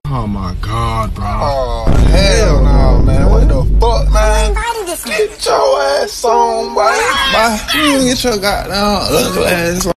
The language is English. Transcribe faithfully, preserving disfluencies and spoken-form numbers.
Oh my god, bro. Oh, hell no, man. What the fuck, man? Get your ass on, boy. Bye. You get your goddamn ugly ass on.